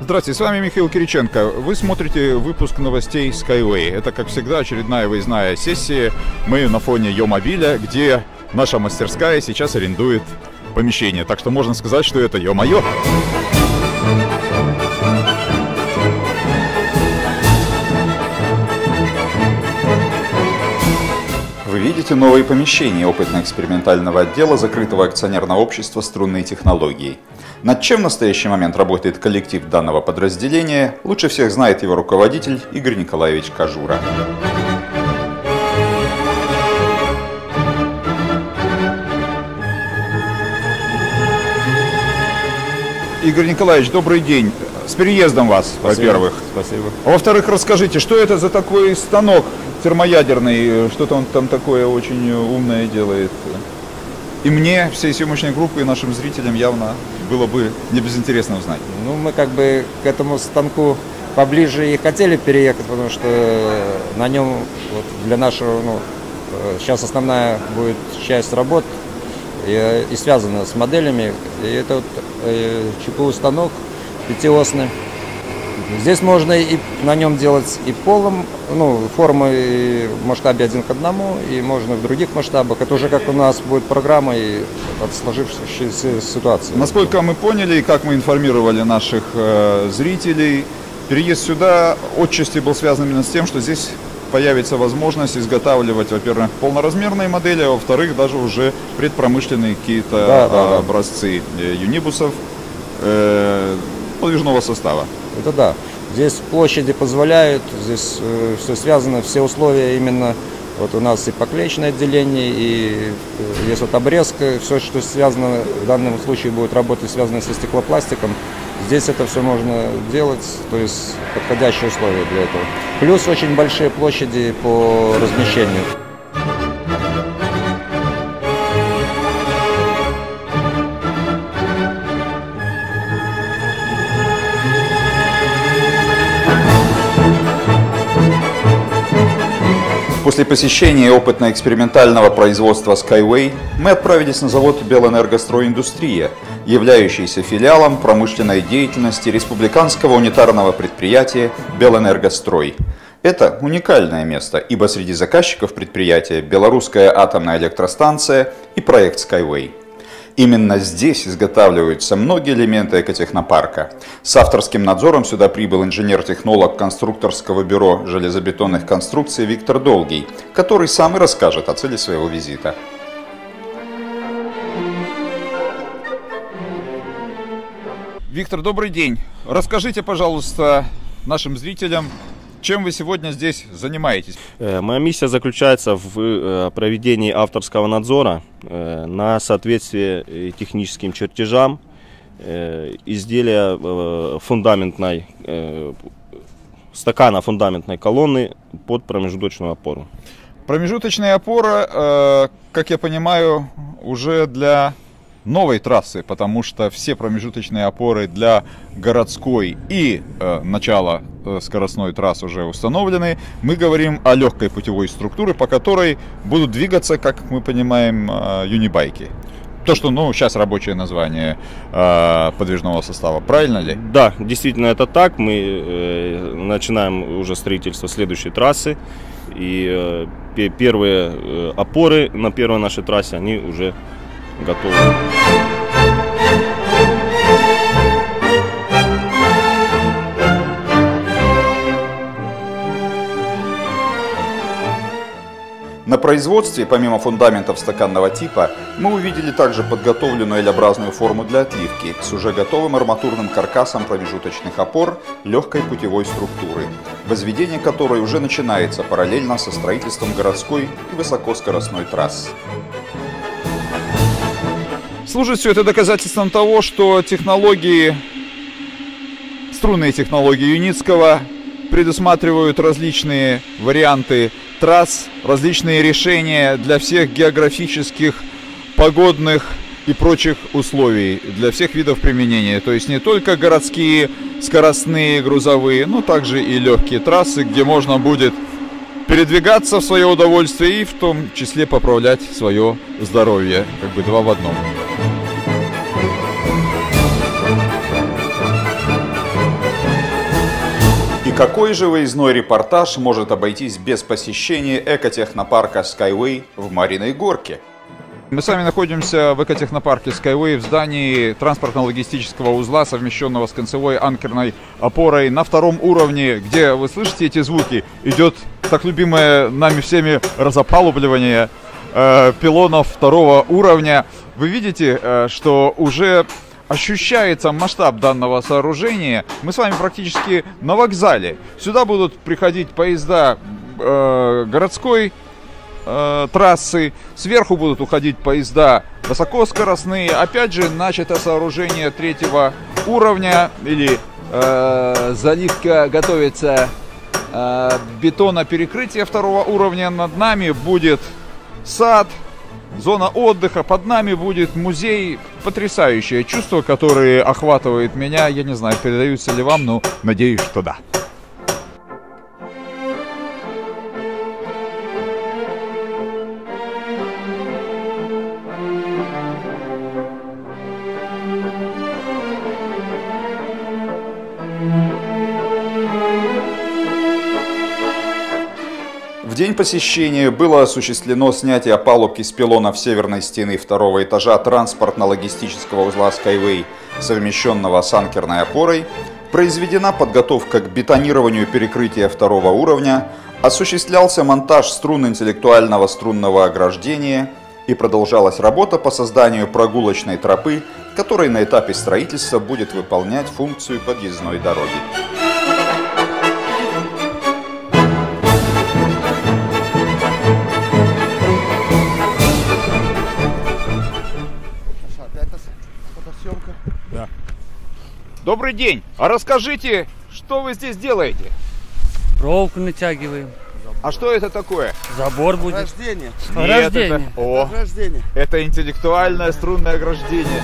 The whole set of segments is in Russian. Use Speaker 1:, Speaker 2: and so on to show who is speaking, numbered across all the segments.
Speaker 1: Здравствуйте, с вами Михаил Кириченко. Вы смотрите выпуск новостей Skyway. Это, как всегда, очередная выездная сессия. Мы на фоне Ё-мобиля, где наша мастерская сейчас арендует помещение. Так что можно сказать, что это ё-моё. Вы видите новые помещения опытно-экспериментального отдела закрытого акционерного общества «Струнные технологии». Над чем в настоящий момент работает коллектив данного подразделения, лучше всех знает его руководитель Игорь Николаевич Кожура. Игорь Николаевич, добрый день. С переездом вас, во-первых.
Speaker 2: Спасибо.
Speaker 1: А во-вторых, расскажите, что это за такой станок термоядерный, что-то он там такое очень умное делает? И мне, всей съемочной группы и нашим зрителям явно было бы не безинтересно узнать.
Speaker 2: Ну, мы как бы к этому станку поближе и хотели переехать, потому что на нем вот, для нашего, сейчас основная будет часть работ и связана с моделями. И это вот ЧПУ станок пятиосный. Здесь можно и на нем делать и полом, формы в масштабе 1 к 1, и можно в других масштабах. Это уже как у нас будет программа и от сложившейся ситуации.
Speaker 1: Насколько мы поняли и как мы информировали наших зрителей, переезд сюда отчасти был связан именно с тем, что здесь появится возможность изготавливать, во-первых, полноразмерные модели, а во-вторых, даже уже предпромышленные какие-то образцы юнибусов подвижного состава.
Speaker 2: Это да. Здесь площади позволяют, здесь все связано, все условия именно, вот у нас и поклеечное отделение, и есть вот обрезка, все, что связано, в данном случае будет работать, связано со стеклопластиком. Здесь это все можно делать, то есть подходящие условия для этого. Плюс очень большие площади по размещению.
Speaker 1: После посещения опытно-экспериментального производства Skyway мы отправились на завод Белэнергостройиндустрия, являющийся филиалом промышленной деятельности республиканского унитарного предприятия Белэнергострой. Это уникальное место, ибо среди заказчиков предприятия Белорусская атомная электростанция и проект Skyway. Именно здесь изготавливаются многие элементы экотехнопарка. С авторским надзором сюда прибыл инженер-технолог конструкторского бюро железобетонных конструкций Виктор Долгий, который сам и расскажет о цели своего визита. Виктор, добрый день. Расскажите, пожалуйста, нашим зрителям, чем вы сегодня здесь занимаетесь?
Speaker 3: Моя миссия заключается в проведении авторского надзора на соответствие техническим чертежам изделия стакана фундаментной колонны под промежуточную опору.
Speaker 1: Промежуточная опора, как я понимаю, уже для новой трассы, потому что все промежуточные опоры для городской и начала скоростной трассы уже установлены. Мы говорим о легкой путевой структуре, по которой будут двигаться, как мы понимаем, юнибайки. То, что, сейчас рабочее название подвижного состава, правильно ли?
Speaker 3: Да, действительно это так. Мы начинаем уже строительство следующей трассы. И первые опоры на первой нашей трассе, они уже готовы.
Speaker 1: На производстве, помимо фундаментов стаканного типа, мы увидели также подготовленную L-образную форму для отливки с уже готовым арматурным каркасом промежуточных опор легкой путевой структуры, возведение которой уже начинается параллельно со строительством городской и высокоскоростной трасс. Служит все это доказательством того, что струнные технологии Юницкого предусматривают различные варианты трасс, различные решения для всех географических, погодных и прочих условий, для всех видов применения. То есть не только городские, скоростные, грузовые, но также и легкие трассы, где можно будет передвигаться в свое удовольствие и в том числе поправлять свое здоровье. Как бы два в одном. какой же выездной репортаж может обойтись без посещения экотехнопарка Skyway в Мариной Горке? Мы с вами находимся в экотехнопарке Skyway в здании транспортно-логистического узла, совмещенного с концевой анкерной опорой на 2-м уровне, где, вы слышите эти звуки, идет так любимое нами всеми разопалубливание пилонов 2-го уровня. Вы видите, что уже ощущается масштаб данного сооружения. Мы с вами практически на вокзале. Сюда будут приходить поезда городской трассы, сверху будут уходить поезда высокоскоростные. Опять же, начато сооружение 3-го уровня, или заливка, готовится бетона-перекрытие 2-го уровня. Над нами будет сад, зона отдыха, под нами будет музей. Потрясающее чувство, которое охватывает меня. Я не знаю, передаются ли вам, но надеюсь, что да. В день посещения было осуществлено снятие опалубки с пилонов северной стены 2-го этажа транспортно-логистического узла Skyway, совмещенного с анкерной опорой, произведена подготовка к бетонированию перекрытия 2-го уровня, осуществлялся монтаж струн интеллектуального струнного ограждения и продолжалась работа по созданию прогулочной тропы, которая на этапе строительства будет выполнять функцию подъездной дороги.
Speaker 4: Да.
Speaker 1: Добрый день! А расскажите, что вы здесь делаете?
Speaker 4: Проволоку натягиваем.
Speaker 1: А что это такое?
Speaker 4: Забор будет.
Speaker 5: Ограждение.
Speaker 4: Ограждение.
Speaker 1: Это интеллектуальное струнное ограждение.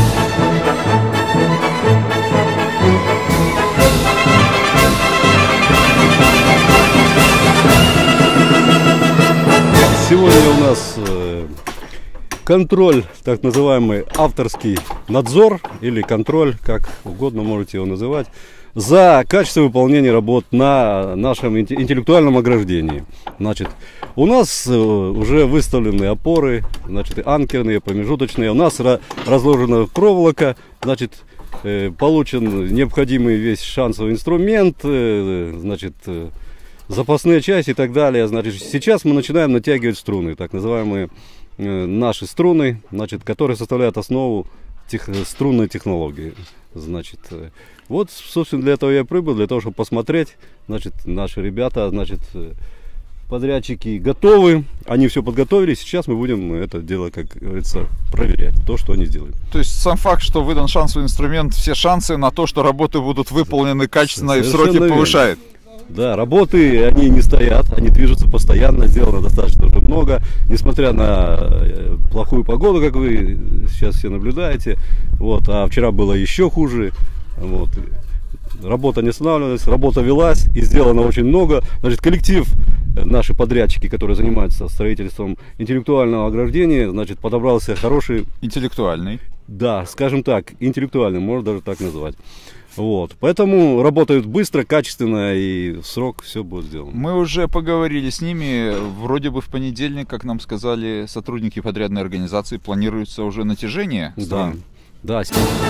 Speaker 5: Сегодня у нас контроль, так называемый авторский надзор или контроль, как угодно можете его называть, за качество выполнения работ на нашем интеллектуальном ограждении. Значит, у нас уже выставлены опоры, значит, анкерные, промежуточные. У нас разложена проволока, значит, получен необходимый весь шансовый инструмент, значит, запасные части и так далее. Значит, сейчас мы начинаем натягивать струны, так называемые наши струны, значит, которые составляют основу струнной технологии. Значит, вот, собственно, для этого я прибыл, для того, чтобы посмотреть. Значит, наши ребята, значит, подрядчики готовы, они все подготовили. Сейчас мы будем это дело, как говорится, проверять, то, что они сделали.
Speaker 1: То есть сам факт, что выдан шансовый инструмент, все шансы на то, что работы будут выполнены качественно и в сроки, повышает.
Speaker 5: Да, работы, они не стоят, они движутся постоянно, сделано достаточно уже много, несмотря на плохую погоду, как вы сейчас все наблюдаете, вот, а вчера было еще хуже, вот. Работа не останавливалась, работа велась и сделано очень много. Значит, коллектив, наши подрядчики, которые занимаются строительством интеллектуального ограждения, значит, подобрался хороший...
Speaker 1: Интеллектуальный.
Speaker 5: Да, скажем так, интеллектуальный, можно даже так назвать. Вот, поэтому работают быстро, качественно и в срок все будет сделано.
Speaker 1: Мы уже поговорили с ними, вроде бы в понедельник, как нам сказали сотрудники подрядной организации, планируется уже натяжение струн.
Speaker 5: Да, да.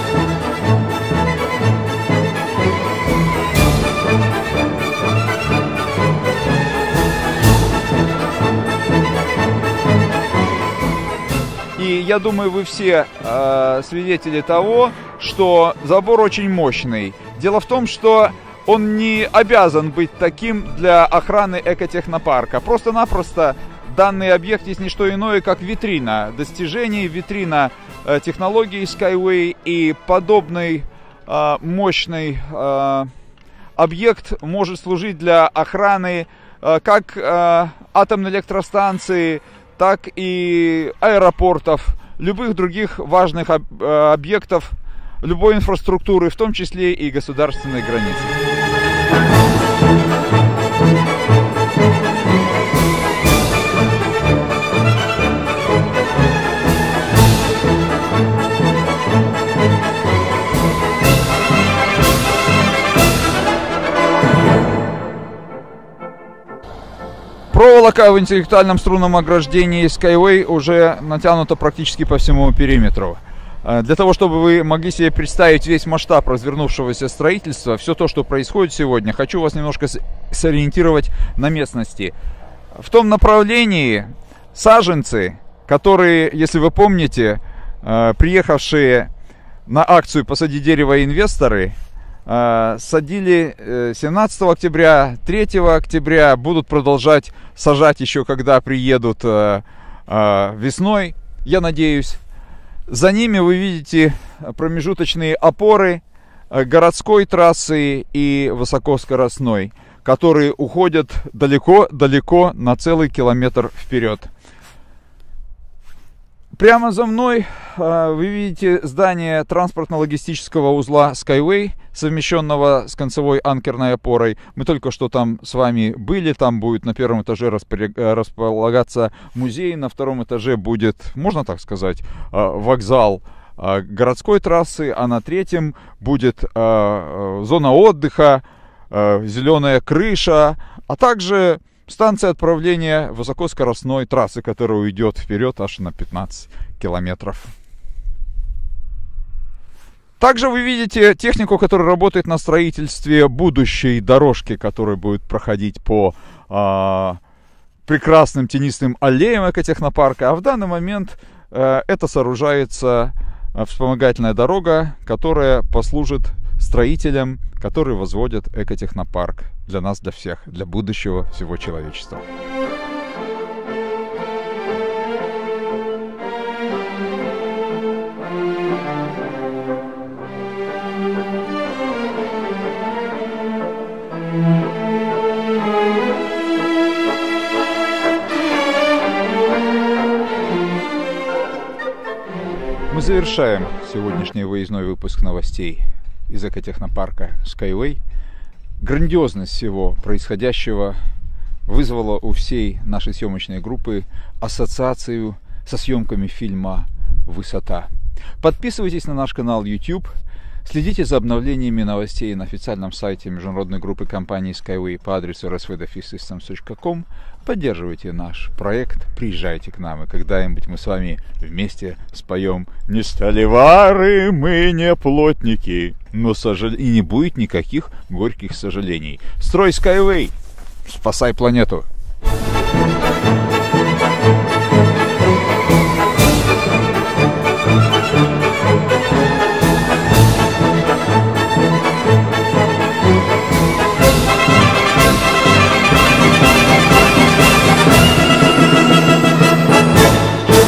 Speaker 1: И я думаю, вы все свидетели того, что забор очень мощный. Дело в том, что он не обязан быть таким для охраны экотехнопарка. Просто-напросто данный объект есть не что иное, как витрина достижений, витрина технологий Skyway, и подобный мощный объект может служить для охраны как атомной электростанции, так и аэропортов, любых других важных объектов, любой инфраструктуры, в том числе и государственной границы. Проволока в интеллектуальном струнном ограждении Skyway уже натянута практически по всему периметру. Для того, чтобы вы могли себе представить весь масштаб развернувшегося строительства, все то, что происходит сегодня, хочу вас немножко сориентировать на местности. В том направлении саженцы, которые, если вы помните, приехавшие на акцию «Посади дерево» инвесторы, садили 17 октября, 3 октября, будут продолжать сажать еще, когда приедут весной, я надеюсь. За ними вы видите промежуточные опоры городской трассы и высокоскоростной, которые уходят далеко-далеко на целый километр вперед. Прямо за мной вы видите здание транспортно-логистического узла Skyway, совмещенного с концевой анкерной опорой. Мы только что там с вами были. Там будет на первом этаже располагаться музей, на втором этаже будет, можно так сказать, вокзал городской трассы, а на третьем будет зона отдыха, зеленая крыша, а также станция отправления высокоскоростной трассы, которая уйдет вперед аж на 15 километров. Также вы видите технику, которая работает на строительстве будущей дорожки, которая будет проходить по прекрасным тенистым аллеям экотехнопарка. А в данный момент это сооружается вспомогательная дорога, которая послужит строителям, которые возводят экотехнопарк для нас, для всех, для будущего всего человечества. Мы завершаем сегодняшний выездной выпуск новостей из экотехнопарка Skyway. Грандиозность всего происходящего вызвала у всей нашей съемочной группы ассоциацию со съемками фильма «Высота». Подписывайтесь на наш канал YouTube, следите за обновлениями новостей на официальном сайте международной группы компании Skyway по адресу rsvdefissystems.com. Поддерживайте наш проект, приезжайте к нам, и когда-нибудь мы с вами вместе споем «Не сталевары, мы не плотники», но и не будет никаких горьких сожалений. Строй Skyway, спасай планету!